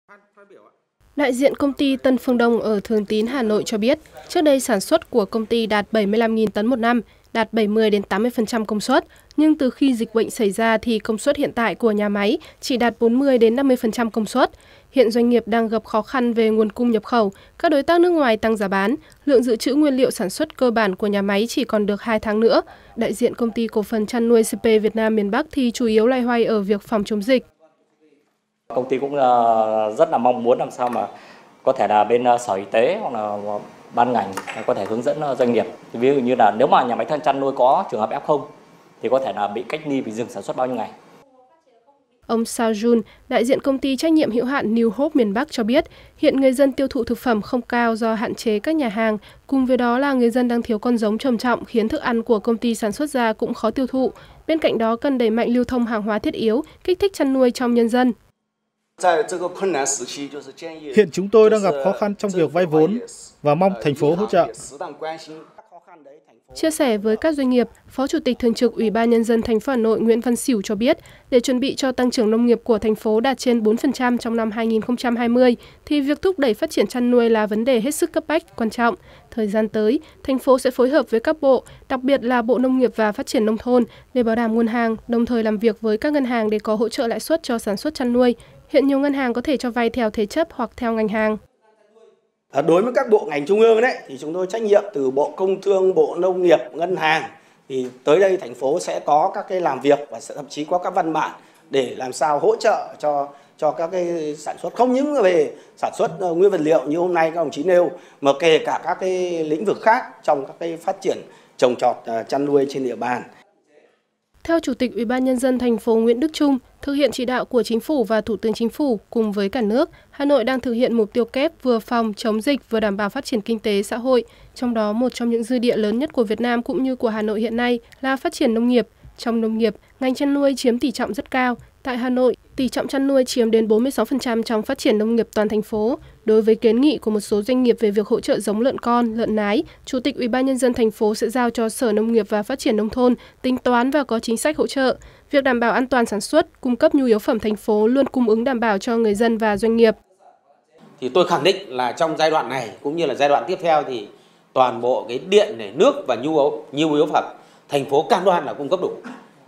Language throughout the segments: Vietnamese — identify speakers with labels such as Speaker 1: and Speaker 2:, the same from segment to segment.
Speaker 1: Đại diện công ty Tân Phương Đông ở Thường Tín, Hà Nội cho biết, trước đây sản xuất của công ty đạt 75.000 tấn một năm, đạt 70 đến 80% công suất, nhưng từ khi dịch bệnh xảy ra thì công suất hiện tại của nhà máy chỉ đạt 40 đến 50% công suất. Hiện doanh nghiệp đang gặp khó khăn về nguồn cung nhập khẩu, các đối tác nước ngoài tăng giá bán, lượng dự trữ nguyên liệu sản xuất cơ bản của nhà máy chỉ còn được 2 tháng nữa. Đại diện công ty cổ phần chăn nuôi CP Việt Nam miền Bắc thì chủ yếu loay hoay ở việc phòng chống dịch.
Speaker 2: Công ty cũng rất là mong muốn làm sao mà có thể là bên Sở Y tế hoặc là ban ngành có thể hướng dẫn doanh nghiệp. Ví dụ như là nếu mà nhà máy chăn nuôi có trường hợp F0 thì có thể là bị cách ly, bị dừng sản xuất bao nhiêu ngày.
Speaker 1: Ông Sao Jun, đại diện công ty trách nhiệm hữu hạn New Hope miền Bắc cho biết, hiện người dân tiêu thụ thực phẩm không cao do hạn chế các nhà hàng, cùng với đó là người dân đang thiếu con giống trầm trọng khiến thức ăn của công ty sản xuất ra cũng khó tiêu thụ. Bên cạnh đó cần đẩy mạnh lưu thông hàng hóa thiết yếu, kích thích chăn nuôi trong nhân dân.
Speaker 3: Hiện chúng tôi đang gặp khó khăn trong việc vay vốn và mong thành phố hỗ trợ.
Speaker 1: Chia sẻ với các doanh nghiệp, Phó Chủ tịch Thường trực Ủy ban Nhân dân thành phố Hà Nội Nguyễn Văn Xỉu cho biết, để chuẩn bị cho tăng trưởng nông nghiệp của thành phố đạt trên 4% trong năm 2020, thì việc thúc đẩy phát triển chăn nuôi là vấn đề hết sức cấp bách, quan trọng. Thời gian tới, thành phố sẽ phối hợp với các bộ, đặc biệt là Bộ Nông nghiệp và Phát triển Nông thôn, để bảo đảm nguồn hàng, đồng thời làm việc với các ngân hàng để có hỗ trợ lãi suất cho sản xuất chăn nuôi. Hiện nhiều ngân hàng có thể cho vay theo thế chấp hoặc theo ngành hàng.
Speaker 4: Đối với các bộ ngành trung ương đấy thì chúng tôi trách nhiệm từ Bộ Công Thương, Bộ Nông nghiệp, Ngân hàng thì tới đây thành phố sẽ có các cái làm việc và thậm chí có các văn bản để làm sao hỗ trợ cho các cái sản xuất, không những về sản xuất nguyên vật liệu như hôm nay các đồng chí nêu, mà kể cả các cái lĩnh vực khác trong các cái phát triển trồng trọt chăn nuôi trên địa bàn.
Speaker 1: Theo Chủ tịch Ủy ban Nhân dân thành phố Nguyễn Đức Chung, thực hiện chỉ đạo của Chính phủ và Thủ tướng Chính phủ cùng với cả nước, Hà Nội đang thực hiện mục tiêu kép vừa phòng chống dịch vừa đảm bảo phát triển kinh tế xã hội. Trong đó, một trong những dư địa lớn nhất của Việt Nam cũng như của Hà Nội hiện nay là phát triển nông nghiệp. Trong nông nghiệp, ngành chăn nuôi chiếm tỷ trọng rất cao. Tại Hà Nội, tỷ trọng chăn nuôi chiếm đến 46% trong phát triển nông nghiệp toàn thành phố. Đối với kiến nghị của một số doanh nghiệp về việc hỗ trợ giống lợn con, lợn nái, Chủ tịch Ủy ban Nhân dân thành phố sẽ giao cho Sở Nông nghiệp và Phát triển Nông thôn tính toán và có chính sách hỗ trợ. Việc đảm bảo an toàn sản xuất, cung cấp nhu yếu phẩm thành phố luôn cung ứng đảm bảo cho người dân và doanh nghiệp.
Speaker 5: Thì tôi khẳng định là trong giai đoạn này cũng như là giai đoạn tiếp theo thì toàn bộ cái điện này, nước và nhu yếu phẩm thành phố cam đoan là cung cấp đủ.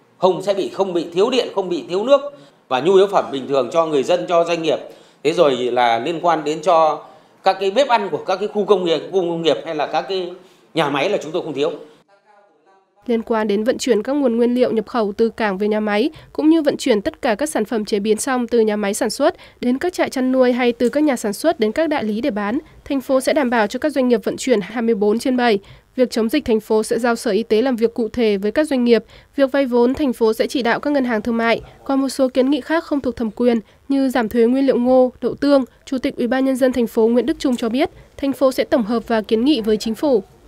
Speaker 5: Không bị thiếu điện, không bị thiếu nước và nhu yếu phẩm bình thường cho người dân, cho doanh nghiệp. Thế rồi là liên quan đến cho các cái bếp ăn của các cái khu công nghiệp hay là các cái nhà máy là chúng tôi không thiếu.
Speaker 1: Liên quan đến vận chuyển các nguồn nguyên liệu nhập khẩu từ cảng về nhà máy, cũng như vận chuyển tất cả các sản phẩm chế biến xong từ nhà máy sản xuất đến các trại chăn nuôi hay từ các nhà sản xuất đến các đại lý để bán, thành phố sẽ đảm bảo cho các doanh nghiệp vận chuyển 24/7. Việc chống dịch thành phố sẽ giao Sở Y tế làm việc cụ thể với các doanh nghiệp. Việc vay vốn, thành phố sẽ chỉ đạo các ngân hàng thương mại. Còn một số kiến nghị khác không thuộc thẩm quyền như giảm thuế nguyên liệu ngô, đậu tương, Chủ tịch Ủy ban Nhân dân thành phố Nguyễn Đức Chung cho biết, thành phố sẽ tổng hợp và kiến nghị với Chính phủ.